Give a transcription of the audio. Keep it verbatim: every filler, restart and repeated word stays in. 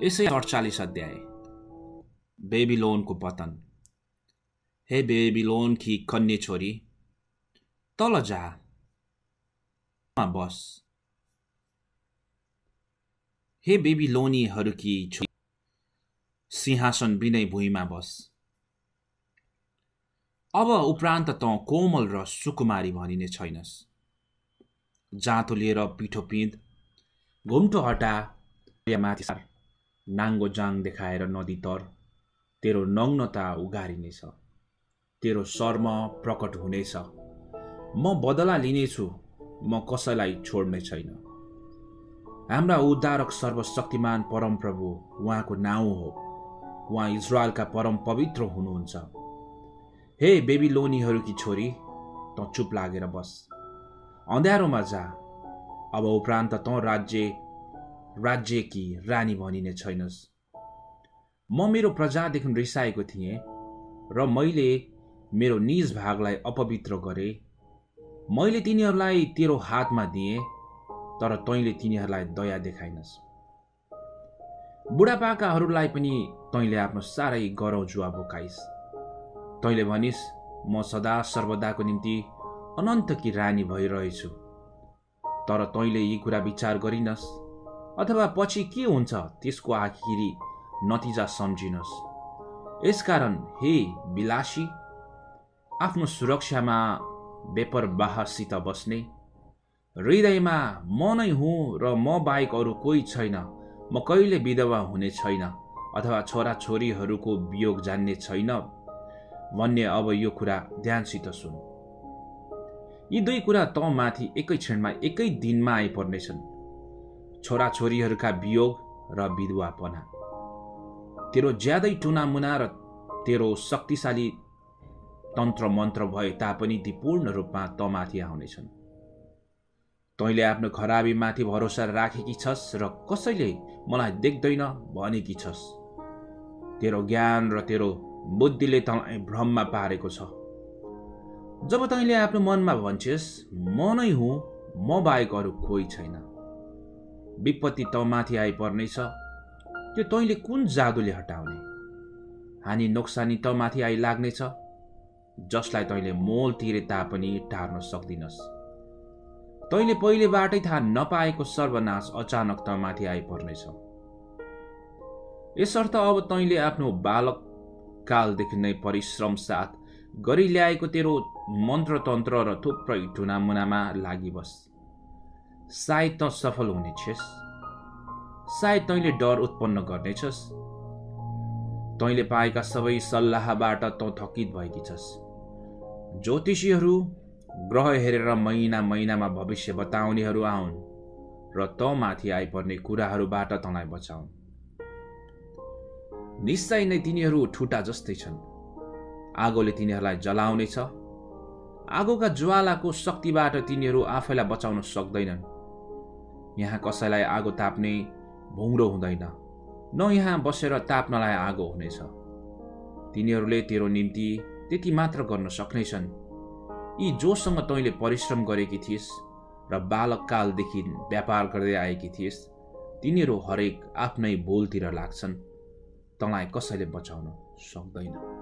यसै अडचालीस अध्याय बेबिलोनको पतन। हे बेबिलोनकी कन्या छोरी, तल जा बस। हे बेबिलोनीहरूकी छोरी, सिंहासन बिनै भुइँमा बस। अब उपरान्त त कोमल र सुकुमारी भनिने छैनस्। जाँतो लिएर पिठो पिँध, घुम्टो हटा, माथि सार, नाङ्गो जाङ देखाएर नदी तर। तेरो नग्नता उगारिनेछ, तेरो शर्म प्रकट हुनेछ। म बदला लिनेछु, म कसैलाई छोड्ने छैन। हाम्रा उद्धारक सर्वशक्तिमान परमप्रभु उहाँको नाउँ हो। उहाँ इजरायलका परम पवित्र हुनुहुन्छ। हे बेबिलोनीहरूकी छोरी, त चुप लागेर बस, अँध्यारोमा जा। अब उपरान्त त राज्य राज्यकी रानी भनिने छैनस्। म मेरो प्रजादेखि रिसाएको थिएँ र मैले मेरो निज भागलाई अपवित्र गरेँ। मैले तिनीहरूलाई तेरो हातमा दिएँ, तर तैँले तिनीहरूलाई दया देखाइनस्। बुढापाकाहरूलाई पनि तैँले आफ्नो साह्रै गरौँ जुवा बोकाइस्। तैँले भनिस्, म सदा सर्वदाको निम्ति अनन्तकी रानी भइरहेछु। तर तैँले यी कुरा विचार गरिनस्, अथवा पछि के हुन्छ त्यसको आखिरी नतिजा सम्झिनस्। यसकारण हे विलासी, आफ्नो सुरक्षामा बेपरवाहसित बस्ने, हृदयमा म नै हुँ र म बाहेक अरू कोही छैन, म कहिले विधवा हुने छैन अथवा छोराछोरीहरूको वियोग जान्ने छैन भन्ने अब यो कुरा ध्यानसित सुन। यी दुई कुरा त माथि एकै क्षणमा एकै दिनमा आइपर्नेछन्, छोराछोरीहरूका वियोग र विधवापना। तेरो ज्यादै टुनामुना र तेरो शक्तिशाली तन्त्र मन्त्र भए तापनि ती पूर्ण रूपमा त माथि आउनेछन्। तैँले आफ्नो खराबीमाथि भरोसा राखेकी छस् र कसैले मलाई देख्दैन भनेकी छस्। तेरो ज्ञान र तेरो बुद्धिले तँलाई भ्रममा पारेको छ। जब तैँले आफ्नो मनमा भन्छेस्, म नै हुँ, म बाहेक अरू कोही छैन, विपत्ति त माथि आइपर्नेछ, त्यो तैँले कुन जादुले हटाउने? हानि नोक्सानी त माथि आइलाग्नेछ, जसलाई तैँले मोल तिरे तापनि टार्न सक्दिनस्। तैँले पहिलेबाटै थाहा नपाएको सर्वनाश अचानक त माथि आइपर्नेछ। यसर्थ अब तैँले आफ्नो बालक कालदेखि नै परिश्रम साथ गरी ल्याएको तेरो मन्त्रतन्त्र र थुप्रै टुनामुनामा लागिबस। सायद त सफल हुनेछस्, सायद तैँले डर उत्पन्न गर्नेछस्। तैँले पाएका सबै सल्लाहबाट त थकित भएकी छस्। ज्योतिषीहरू, ग्रह हेरेर महिना महिनामा भविष्य बताउनेहरू आउन् र त माथि आइपर्ने कुराहरूबाट तँलाई बचाउन्। निश्चय नै तिनीहरू ठुटा जस्तै छन्, आगोले तिनीहरूलाई जलाउनेछ। आगोका ज्वालाको शक्तिबाट तिनीहरू आफैलाई बचाउन सक्दैनन्। यहाँ कसैलाई आगो ताप्ने भुङ्रो हुँदैन, न यहाँ बसेर ताप्नलाई आगो हुनेछ। तिनीहरूले तेरो निम्ति त्यति मात्र गर्न सक्नेछन्। यी जोसँग तैँले परिश्रम गरेकी थिइस् र बालककालदेखि व्यापार गर्दै आएकी थिइस्, तिनीहरू हरेक आफ्नै बोलतिर लाग्छन्, तँलाई कसैले बचाउन सक्दैन।